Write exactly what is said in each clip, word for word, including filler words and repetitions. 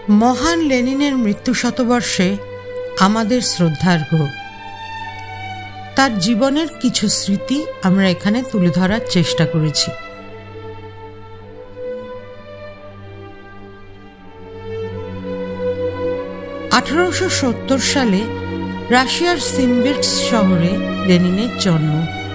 মহান লেনিনের মৃত্যু শতবর্ষে আমাদের শ্রদ্ধার্ঘ তার জীবনের কিছু স্মৃতি আমরা এখানে তুলে ধরার চেষ্টা করেছি। আঠারোশো সত্তর সালে রাশিয়ার সিমবির্স্ক শহরে লেনিনের জন্ম।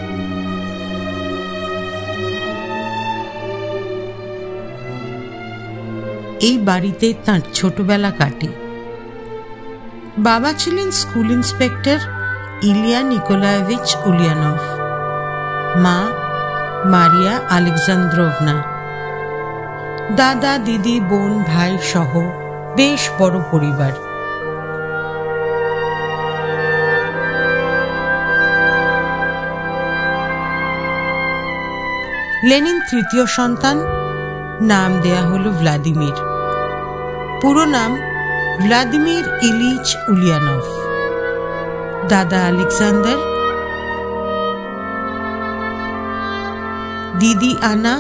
এই বাড়িতে তাঁর ছোটবেলা কাটে। বাবা ছিলেন school inspector Ilya Nikolayevich Ulyanov, মা মারিয়া আলেকজান্দ্রোভনা। দাদা, দিদি, বোন, ভাই সহ বেশ বড় পরিবার। লেনিন তৃতীয় সন্তান, নাম দেয়া হল ভ্লাদিমির। পুরো নাম ভ্লাদিমির ইলিচ উলিয়ানভ। দাদা আলেকজান্ডার, দিদি আনা,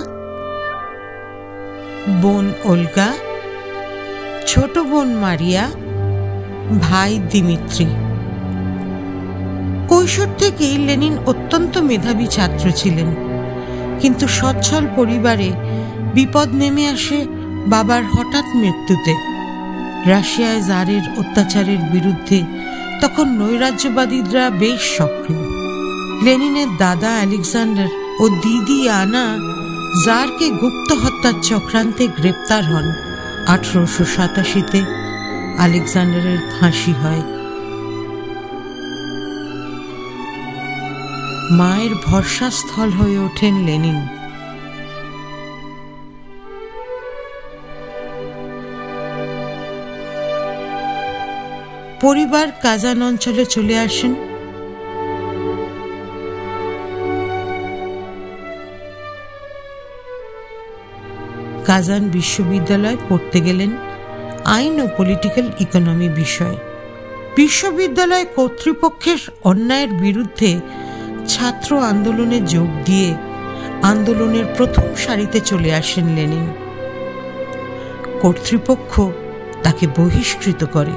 বোন ওলগা, ছোট বোন মারিয়া, ভাই দিমিত্রি। কৈশোর থেকেই লেনিন অত্যন্ত মেধাবী ছাত্র ছিলেন, কিন্তু সচ্ছল পরিবারে বিপদ নেমে আসে বাবার হঠাৎ মৃত্যুতে। রাশিয়ায় জারের অত্যাচারের বিরুদ্ধে তখন নৈরাজ্যবাদীরা বেশ সক্রিয়। লেনিনের দাদা আলেকজান্ডার ও দিদি আনা জারকে গুপ্ত হত্যার চক্রান্তে গ্রেপ্তার হন। আঠারোশো সাতাশিতে আলেকজান্ডারের ফাঁসি হয়। মায়ের ভরসাস্থল হয়ে ওঠেন লেনিন। পরিবার কাজান অঞ্চলে চলে আসেন। কাজান বিশ্ববিদ্যালয়ে পড়তে গেলেন আইন ও পলিটিক্যাল ইকোনমি বিষয়। বিশ্ববিদ্যালয় কর্তৃপক্ষের অন্যায়ের বিরুদ্ধে ছাত্র আন্দোলনে যোগ দিয়ে আন্দোলনের প্রথম সারিতে চলে আসেন লেনিন। কর্তৃপক্ষ তাকে বহিষ্কৃত করে।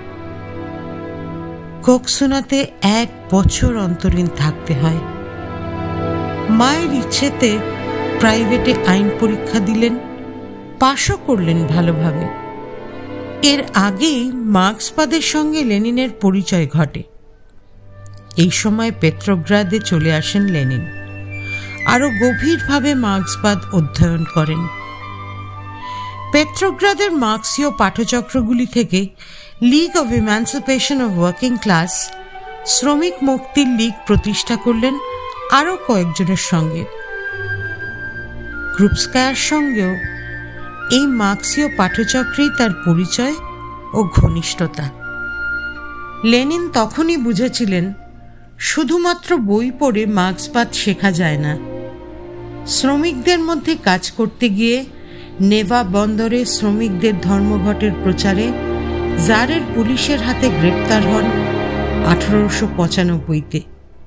কোকসুনাতে এক বছর অন্তরীণ থাকতে হয়। মায়ের ইচ্ছেতে প্রাইভেটে আইন পরীক্ষা দিলেন, পাশও করলেন ভালোভাবে। এর আগেই মার্ক্সবাদের সঙ্গে লেনিনের পরিচয় ঘটে। এই সময় পেত্রোগ্রাদে চলে আসেন লেনিন। আরো গভীরভাবে মার্ক্সবাদ অধ্যয়ন করেন। পেত্রোগ্রাদের মার্ক্সীয় পাঠচক্রগুলি থেকে league of emancipation of working class, শ্রমিক মুক্তির লীগ প্রতিষ্ঠা করলেন আরো কয়েকজনের সঙ্গে। গ্রুপস্কায়ার সঙ্গেও এই মার্ক্সীয় পাঠচক্রেই তার পরিচয় ও ঘনিষ্ঠতা। লেনিন তখনই বুঝেছিলেন শুধুমাত্র বই পড়ে মার্ক্সবাদ শেখা যায় না। শ্রমিকদের মধ্যে কাজ করতে গিয়ে নেভা বন্দরে শ্রমিকদের ধর্মঘটের প্রচারে জারের পুলিশের হাতে গ্রেপ্তার হন আঠারোশো পঁচানব্বইতে।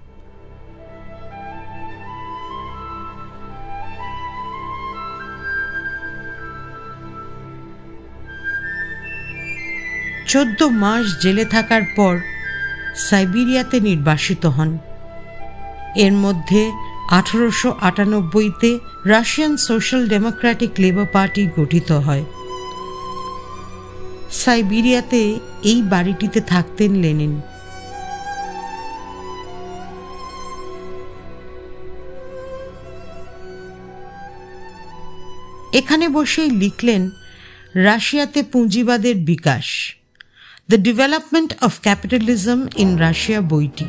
চোদ্দ মাস জেলে থাকার পর সাইবেরিয়াতে নির্বাসিত হন। এর মধ্যে আঠারোশো আটানব্বইতে Russian social democratic labour party গঠিত হয়। সাইবেরিয়াতে এই বাড়িটিতে থাকতেন লেনিন। এখানে বসেই লিখলেন রাশিয়াতে পুঁজিবাদের বিকাশ, the development of capitalism in Russia বইটি।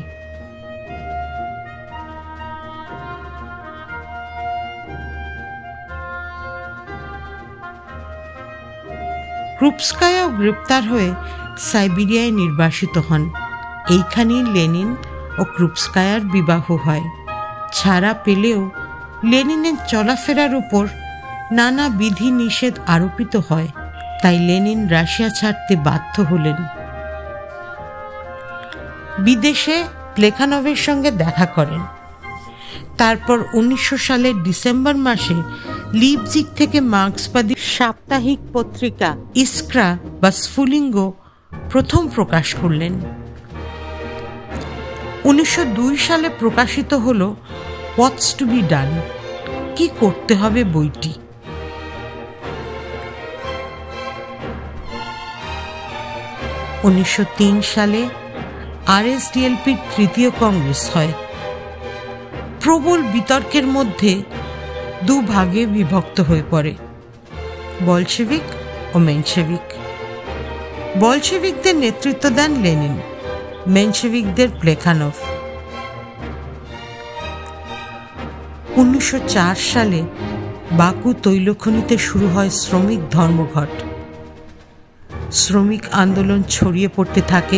ক্রুপস্কায়াও গ্রেপ্তার হয়ে সাইবেরিয়ায় নির্বাসিত হন। এইখানেই লেনিন ও ক্রুপস্কায়ার বিবাহ হয়। ছাড়া পেলেও লেনিনের চলাফেরার উপর নানা বিধি নিষেধ আরোপিত হয়, তাই লেনিন রাশিয়া ছাড়তে বাধ্য হলেন। বিদেশে প্লেখানভের সঙ্গে দেখা করেন। তারপর উনিশশো সালের ডিসেম্বর মাসে লিপজিগ থেকে মার্ক্সবাদী সাপ্তাহিক পত্রিকা ইস্ক্রা বা স্ফুলিঙ্গ প্রথম প্রকাশ করলেন। উনিশশো দুই সালে প্রকাশিত হল হোয়াটস টু বি ডান, কি করতে হবে বইটি। উনিশশো তিন সালে আরএসডিএলপির তৃতীয় কংগ্রেস হয়। প্রবল বিতর্কের মধ্যে দু ভাগে বিভক্ত হয়ে পড়ে, বলশেভিক ও মেনশেভিক। বলশেভিকদের নেতৃত্ব দেন লেনিন, মেনশেভিকদের প্লেখানভ। উনিশশো চার সালে বাকু তৈলখনিতে শুরু হয় শ্রমিক ধর্মঘট। শ্রমিক আন্দোলন ছড়িয়ে পড়তে থাকে।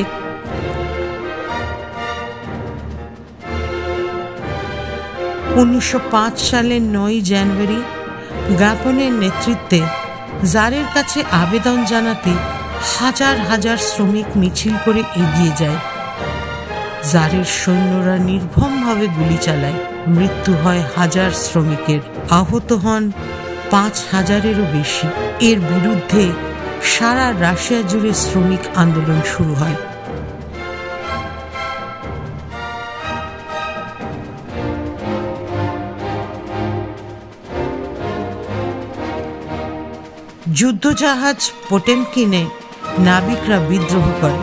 উনিশশো পাঁচ সালের নয় জানুয়ারি গাপনের নেতৃত্বে জারের কাছে আবেদন জানাতে হাজার হাজার শ্রমিক মিছিল করে এগিয়ে যায়। জারের সৈন্যরা নির্মমভাবে গুলি চালায়, মৃত্যু হয় হাজার শ্রমিকের, আহত হন পাঁচ হাজারেরও বেশি। এর বিরুদ্ধে সারা রাশিয়া জুড়ে শ্রমিক আন্দোলন শুরু হয়। যুদ্ধজাহাজ পোটেমকিনে নাবিকরা বিদ্রোহ করে।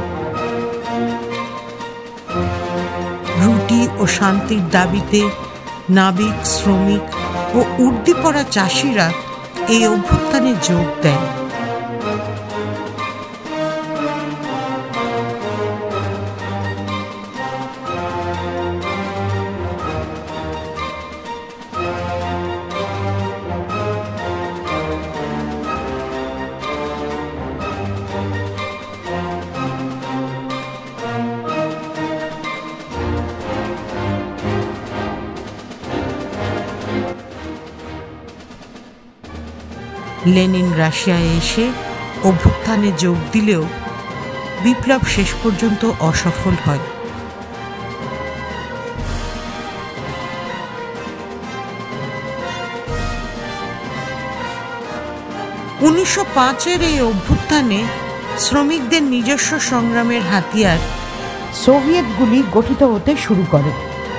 রুটি ও শান্তির দাবিতে নাবিক, শ্রমিক ও উর্দি পড়া চাষিরা এই অভ্যুত্থানে যোগ দেয়। লেনিন রাশিয়ায় এসে অভ্যুত্থানে যোগ দিলেও বিপ্লব শেষ পর্যন্ত অসফল হয়। উনিশশো পাঁচের এই অভ্যুত্থানে শ্রমিকদের নিজস্ব সংগ্রামের হাতিয়ার সোভিয়েতগুলি গঠিত হতে শুরু করে।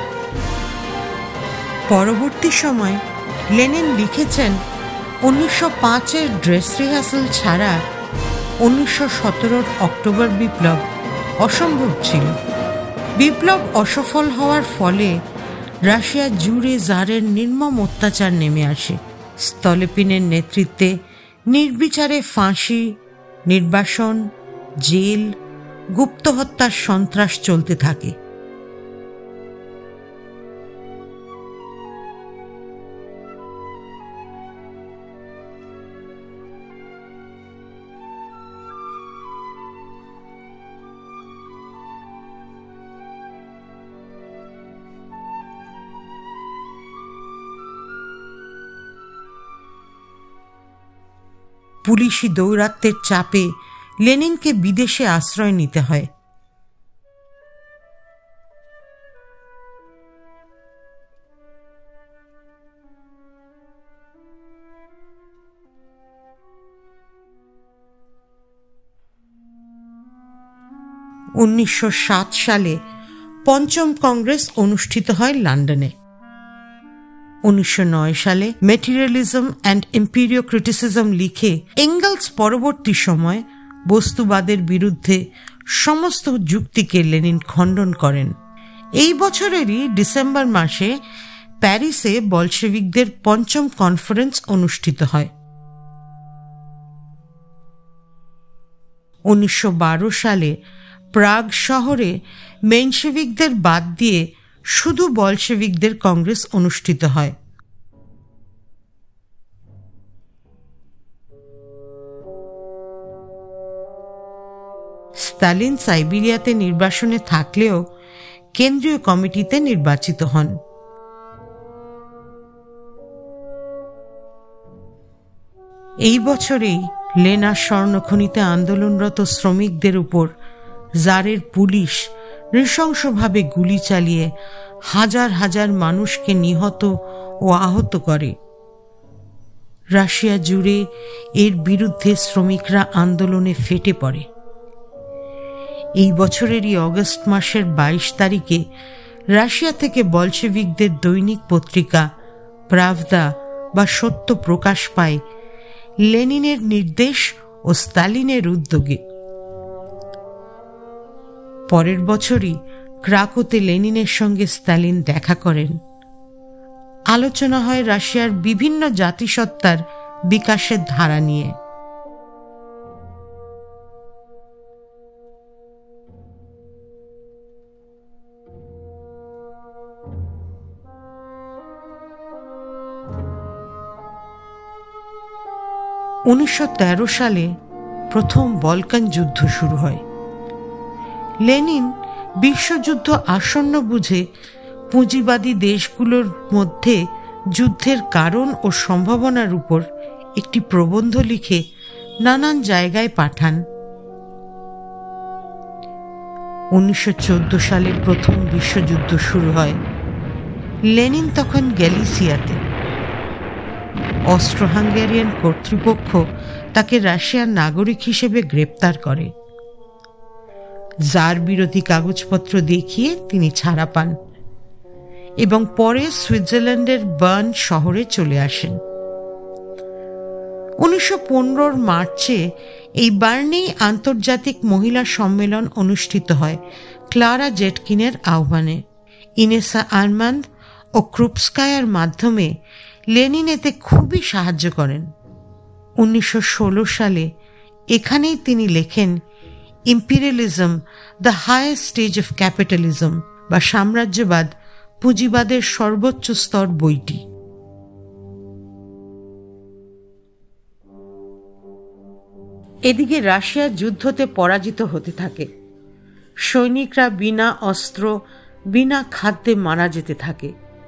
পরবর্তী সময় লেনিন লিখেছেন, উনিশশো পাঁচের ড্রেস রিহার্সাল ছাড়া উনিশশো সতেরোর অক্টোবর বিপ্লব অসম্ভব ছিল। বিপ্লব অসফল হওয়ার ফলে রাশিয়া জুড়ে জারের নির্মম অত্যাচার নেমে আসে। স্তলেপিনের নেতৃত্বে নির্বিচারে ফাঁসি, নির্বাসন, জেল, গুপ্ত হত্যার সন্ত্রাস চলতে থাকে। পুলিশি দৌরাত্ম্যের চাপে লেনিনকে বিদেশে আশ্রয় নিতে হয়। উনিশশো সাত সালে পঞ্চম কংগ্রেস অনুষ্ঠিত হয় লন্ডনে। উনিশশো নয় সালে মেটেরিয়ালিজম অ্যান্ড ইম্পিরিয় ক্রিটিসিজম লিখে এঙ্গেলস পরবর্তী সময় বস্তুবাদের বিরুদ্ধে সমস্ত যুক্তিকে লেনিন খণ্ডন করেন। এই বছরেরই ডিসেম্বর মাসে প্যারিসে বলশেভিকদের পঞ্চম কনফারেন্স অনুষ্ঠিত হয়। উনিশশো বারো সালে প্রাগ শহরে মেনশেভিকদের বাদ দিয়ে শুধু বলশেভিকদের কংগ্রেস অনুষ্ঠিত হয়। স্টালিন সাইবেরিয়াতে নির্বাসনে থাকলেও কেন্দ্রীয় কমিটিতে নির্বাচিত হন। এই বছরেই লেনা স্বর্ণখনিতে আন্দোলনরত শ্রমিকদের উপর জারের পুলিশ নৃশংসভাবে গুলি চালিয়ে হাজার হাজার মানুষকে নিহত ও আহত করে। রাশিয়া জুড়ে এর বিরুদ্ধে শ্রমিকরা আন্দোলনে ফেটে পড়ে। এই বছরেরই অগস্ট মাসের বাইশ তারিখে রাশিয়া থেকে বলশেভিকদের দৈনিক পত্রিকা প্রাভদা বা সত্য প্রকাশ পায় লেনিনের নির্দেশ ও স্তালিনের উদ্যোগে। পরের বছরই ক্রাকোতে লেনিনের সঙ্গে স্তালিন দেখা করেন। আলোচনা হয় রাশিয়ার বিভিন্ন জাতিসত্তার বিকাশের ধারা নিয়ে। উনিশশো তেরো সালে প্রথম বলকান যুদ্ধ শুরু হয়। লেনিন বিশ্বযুদ্ধ আসন্ন বুঝে পুঁজিবাদী দেশগুলোর মধ্যে যুদ্ধের কারণ ও সম্ভাবনার উপর একটি প্রবন্ধ লিখে নানান জায়গায় পাঠান। উনিশশো চোদ্দ সালে প্রথম বিশ্বযুদ্ধ শুরু হয়। লেনিন তখন গ্যালিসিয়াতে। অস্ট্রো হাঙ্গেরিয়ান কর্তৃপক্ষ তাকে রাশিয়ার নাগরিক হিসেবে গ্রেপ্তার করে। জার বিরোধী কাগজপত্র দেখিয়ে তিনি ছাড়া পান এবং পরে সুইজারল্যান্ডের বার্ন শহরে চলে আসেন। উনিশশো পনেরোর মার্চে এই বার্নেই আন্তর্জাতিক মহিলা সম্মেলন অনুষ্ঠিত হয় ক্লারা জেটকিনের আহ্বানে। ইনেসা আরমান্দ ও ক্রুপস্কায়ার মাধ্যমে লেনিন এতে খুবই সাহায্য করেন। উনিশশো ষোলো সালে এখানেই তিনি লেখেন imperialism the highest stage of capitalism বা সাম্রাজ্যবাদ পুঁজিবাদের সর্বোচ্চ স্তর বইটি। এদিকে রাশিয়া যুদ্ধতে পরাজিত হতে থাকে। সৈনিকরা বিনা অস্ত্র বিনা খাদ্যে মারা যেতে থাকে।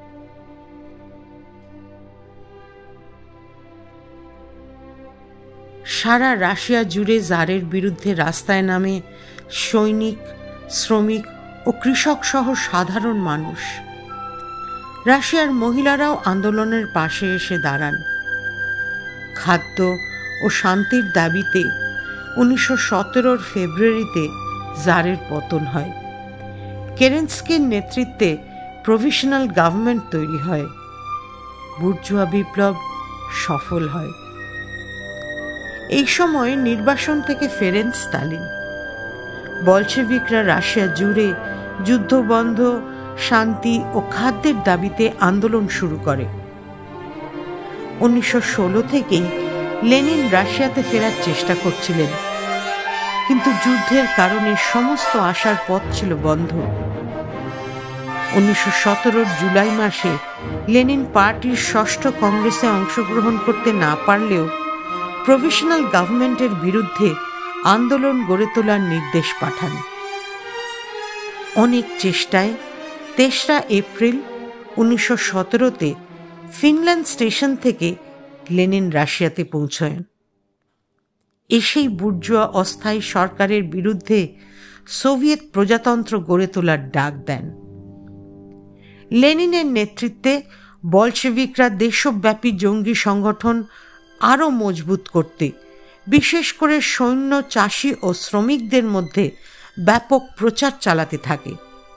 সারা রাশিয়া জুড়ে জারের বিরুদ্ধে রাস্তায় নামে সৈনিক, শ্রমিক ও কৃষক সহ সাধারণ মানুষ। রাশিয়ার মহিলারাও আন্দোলনের পাশে এসে দাঁড়ান। খাদ্য ও শান্তির দাবিতে উনিশশো সতেরোর ফেব্রুয়ারিতে জারের পতন হয়। কেরেন্সকির নেতৃত্বে প্রভিশনাল গভর্নমেন্ট তৈরি হয়। বুর্জোয়া বিপ্লব সফল হয়। এই সময় নির্বাসন থেকে ফেরেন স্তালিন। বলশেভিকরা রাশিয়া জুড়ে যুদ্ধবন্ধ, শান্তি ও খাদ্যের দাবিতে আন্দোলন শুরু করে। উনিশশো ষোলো থেকেই লেনিন রাশিয়াতে ফেরার চেষ্টা করছিলেন, কিন্তু যুদ্ধের কারণে সমস্ত আসার পথ ছিল বন্ধ। উনিশশো সতেরোর জুলাই মাসে লেনিন পার্টির ষষ্ঠ কংগ্রেসে অংশগ্রহণ করতে না পারলেও প্রভিশনাল গভর্নমেন্টের বিরুদ্ধে আন্দোলন গড়ে তোলার নির্দেশ পাঠান। অনেক চেষ্টায় তেসরা এপ্রিল উনিশশো সতেরোতে ফিনল্যান্ড স্টেশন থেকে লেনিন রাশিয়াতে পৌঁছান। এসেই বুর্জোয়া অস্থায়ী সরকারের বিরুদ্ধে সোভিয়েত প্রজাতন্ত্র গড়ে তোলার ডাক দেন। লেনিনের নেতৃত্বে বলশেভিকরা দেশব্যাপী জঙ্গি সংগঠন আরও মজবুত করতে, বিশেষ করে সৈন্য, চাষি ও শ্রমিকদের মধ্যে ব্যাপক প্রচার চালাতে থাকে।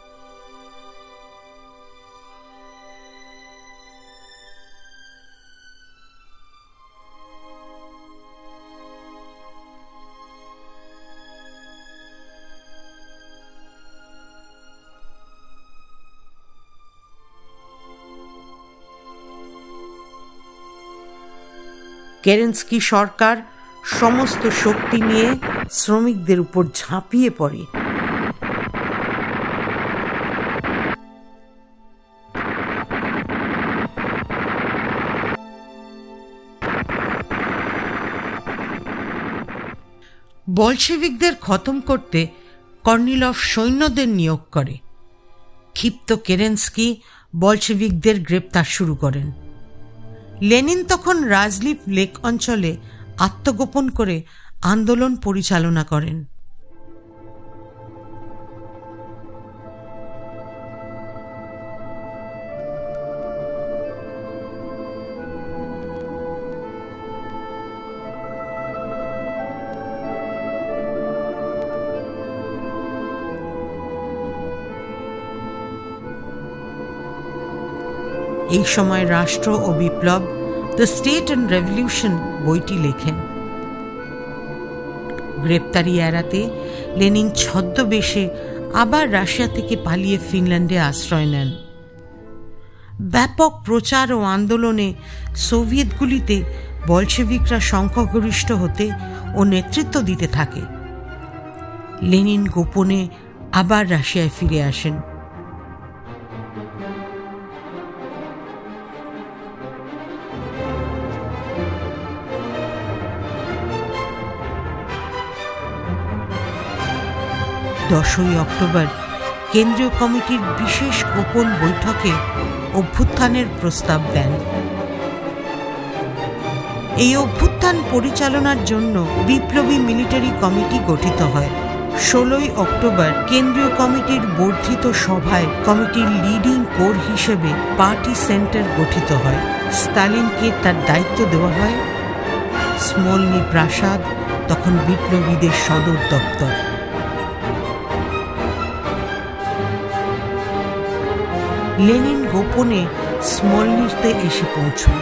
কেরেন্সকি সরকার সমস্ত শক্তি নিয়ে শ্রমিকদের উপর ঝাঁপিয়ে পড়ে। বলশেভিকদের খতম করতে কর্নিলভ সৈন্যদের নিয়োগ করে। ক্ষিপ্ত কেরেন্সকি বলশেভিকদের গ্রেপ্তার শুরু করেন। লেনিন তখন রাজলিভ লেক অঞ্চলে আত্মগোপন করে আন্দোলন পরিচালনা করেন। এই সময় রাষ্ট্র ও বিপ্লব, দ্য স্টেট অ্যান্ড রেভলিউশন বইটি লেখেন। গ্রেপ্তারি এড়াতে লেনিন ছদ্মবেশে আবার রাশিয়া থেকে পালিয়ে ফিনল্যান্ডে আশ্রয় নেন। ব্যাপক প্রচার ও আন্দোলনে সোভিয়েতগুলিতে বলশেভিকরা সংখ্যাগরিষ্ঠ হতে ও নেতৃত্ব দিতে থাকে। লেনিন গোপনে আবার রাশিয়ায় ফিরে আসেন। দশই অক্টোবর কেন্দ্রীয় কমিটির বিশেষ গোপন বৈঠকে অভ্যুত্থানের প্রস্তাব দেন। এই অভ্যুত্থান পরিচালনার জন্য বিপ্লবী মিলিটারি কমিটি গঠিত হয়। ষোলোই অক্টোবর কেন্দ্রীয় কমিটির বর্ধিত সভায় কমিটির লিডিং কোর হিসেবে পার্টি সেন্টার গঠিত হয়। স্টালিনকে তার দায়িত্ব দেওয়া হয়। স্মলনি প্রাসাদ তখন বিপ্লবীদের সদর দপ্তর। লেনিন গোপনে স্মলনিতে এসে পৌঁছন।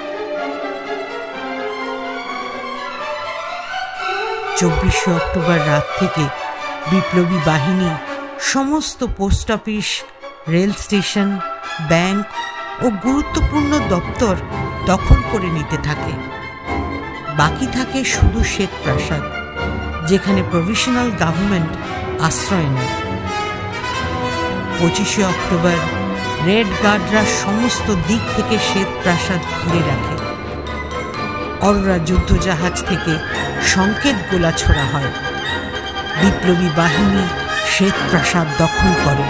চব্বিশে অক্টোবর রাত থেকে বিপ্লবী বাহিনী সমস্ত post office, rail station, bank ও গুরুত্বপূর্ণ দপ্তর দখল করে নিতে থাকে। বাকি থাকে শুধু শ্বেত প্রাসাদ, যেখানে প্রভিশনাল গভর্নমেন্ট আশ্রয় নেয়। পঁচিশে অক্টোবর রেড গার্ডরা সমস্ত দিক থেকে শ্বেত প্রাসাদ ঘিরে রাখে। অরোরা যুদ্ধজাহাজ থেকে সংকেত গোলা ছোড়া হয়। বিপ্লবী বাহিনী শ্বেত প্রাসাদ দখল করে।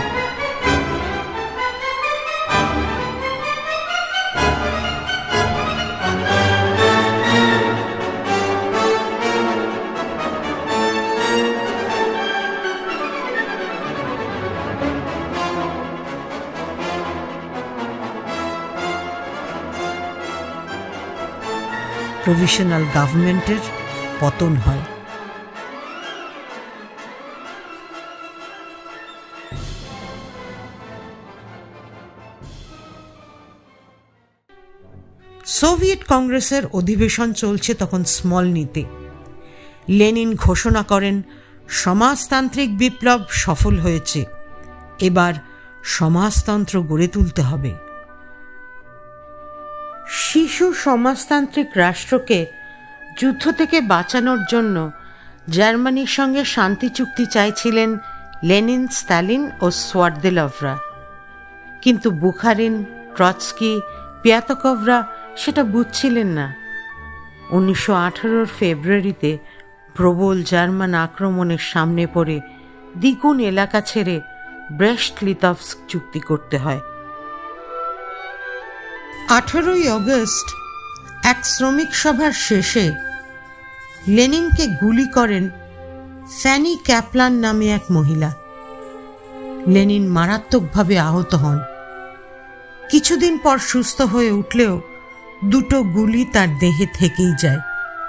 প্রভিশনাল গভর্নমেন্টের পতন হয়। সোভিয়েত কংগ্রেসের অধিবেশন চলছে তখন স্মলনিতে। লেনিন ঘোষণা করেন, সমাজতান্ত্রিক বিপ্লব সফল হয়েছে, এবার সমাজতন্ত্র গড়ে তুলতে হবে। শিশু সমাজতান্ত্রিক রাষ্ট্রকে যুদ্ধ থেকে বাঁচানোর জন্য জার্মানির সঙ্গে শান্তি চুক্তি চাইছিলেন লেনিন, স্টালিন ও সোয়ার্দেলভরা। কিন্তু বুখারিন, ট্রটস্কি, পিয়াতকভরা সেটা বুঝছিলেন না। উনিশশো আঠারোর ফেব্রুয়ারিতে প্রবল জার্মান আক্রমণের সামনে পড়ে দ্বিগুণ এলাকা ছেড়ে ব্রেস্ট লিটভস্ক চুক্তি করতে হয়। আঠেরোই অগস্ট এক শ্রমিক সভার শেষে লেনিনকে গুলি করেন ফ্যানি ক্যাপলান নামে এক মহিলা। লেনিন মারাত্মকভাবে আহত হন। কিছুদিন পর সুস্থ হয়ে উঠলেও দুটো গুলি তার দেহে থেকেই যায়।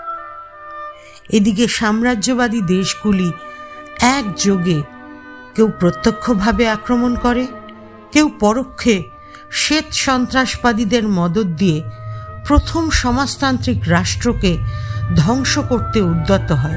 এদিকে সাম্রাজ্যবাদী দেশগুলি একযোগে কেউ প্রত্যক্ষভাবে আক্রমণ করে, কেউ পরোক্ষে শ্বেত সন্ত্রাসবাদীদের মদত দিয়ে প্রথম সমাজতান্ত্রিক রাষ্ট্রকে ধ্বংস করতে উদ্যত হয়।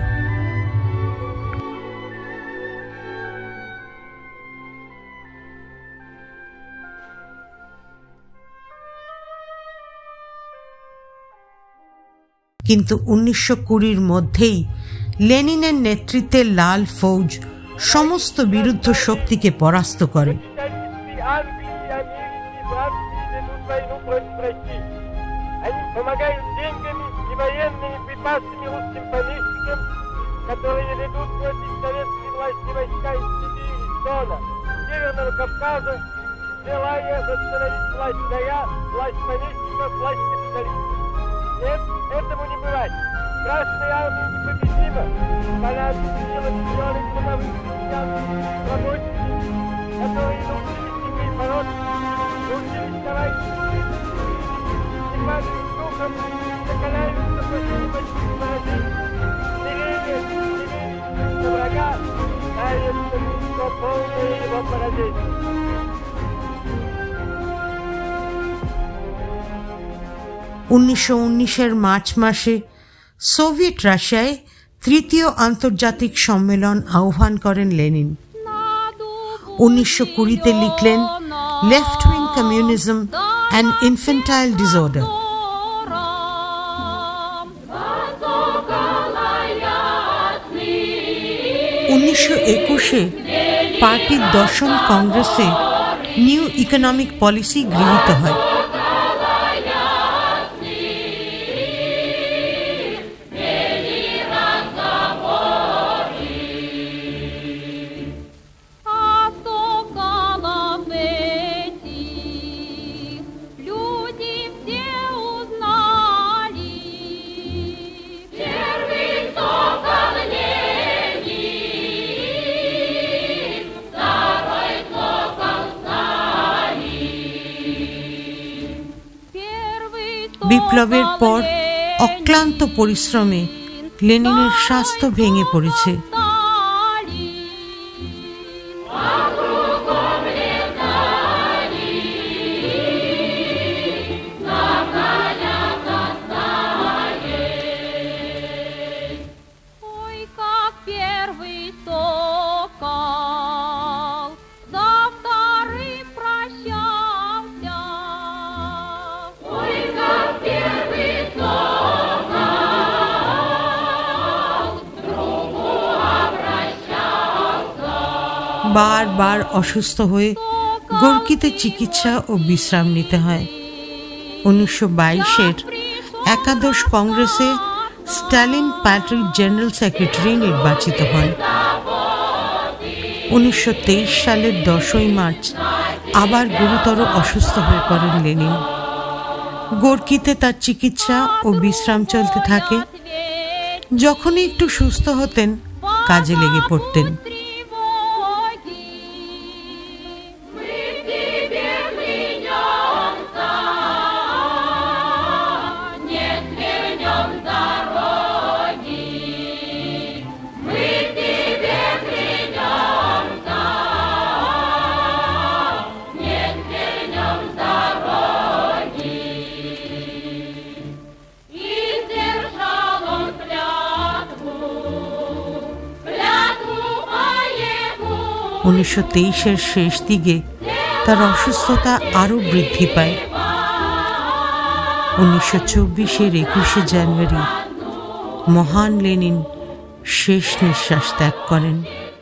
কিন্তু উনিশশো কুড়ির মধ্যেই লেনিনের নেতৃত্বে লাল ফৌজ সমস্ত বিরুদ্ধ শক্তিকে পরাস্ত করে। Этому не бывать. Красная армия непобедима. Она объединила миллионы трудовых крестьян, рабочих, которые научились теперь бороться, научились товарищи, не падают духом, закаляются против больших поражений. Смирение, смирение на врага, ставится легко полное его поражение. উনিশশো উনিশের মার্চ মাসে সোভিয়েত রাশিয়ায় তৃতীয় আন্তর্জাতিক সম্মেলন আহ্বান করেন লেনিন। উনিশশো কুড়িতে লিখলেন left wing communism and infantile disorder. উনিশশো একুশে পার্টির দশম কংগ্রেসে নিউ ইকোনমিক পলিসি গৃহীত হয়। বিপ্লবের পর অক্লান্ত পরিশ্রমে লেনিনের স্বাস্থ্য ভেঙে পড়েছে। বারবার অসুস্থ হয়ে গোর্কিতে চিকিৎসা ও বিশ্রাম নিতে হয়। উনিশশো বাইশের একাদশ কংগ্রেসে স্টালিন পার্টির জেনারেল সেক্রেটারি নির্বাচিত হন। উনিশশো তেইশ সালের দশই মার্চ আবার গুরুতর অসুস্থ হয়ে পড়েন লেনিন। গোর্কিতে তার চিকিৎসা ও বিশ্রাম চলতে থাকে। যখনই একটু সুস্থ হতেন কাজে লেগে পড়তেন। উনিশশো তেইশের শেষ দিকে তার অসুস্থতা আরও বৃদ্ধি পায়। উনিশশো চব্বিশের একুশে জানুয়ারি মহান লেনিন শেষ নিঃশ্বাস ত্যাগ করেন।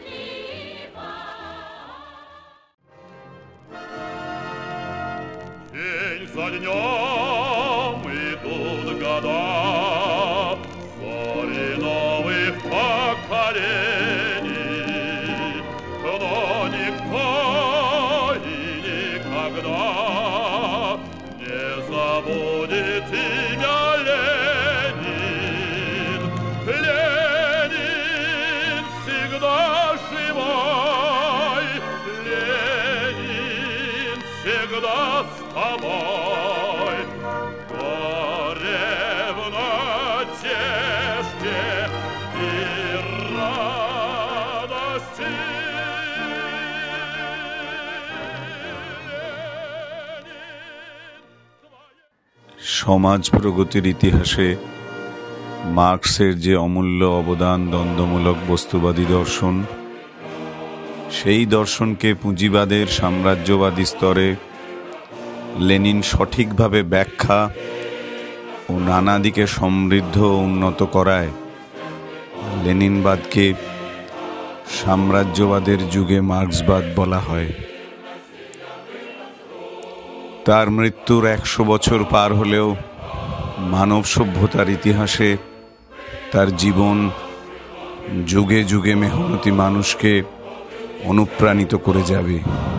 সমাজ প্রগতির ইতিহাসে মার্কসের যে অমূল্য অবদান দ্বন্দ্বমূলক বস্তুবাদী দর্শন, সেই দর্শনকে পুঁজিবাদের সাম্রাজ্যবাদী স্তরে লেনিন সঠিকভাবে ব্যাখ্যা ও নানা দিকে সমৃদ্ধ ও উন্নত করায় লেনিনবাদকে সাম্রাজ্যবাদের যুগে মার্ক্সবাদ বলা হয়। তার মৃত্যুর একশো বছর পার হলেও মানব সভ্যতার ইতিহাসে তার জীবন যুগে যুগে মেহনতি মানুষকে অনুপ্রাণিত করে যাবে।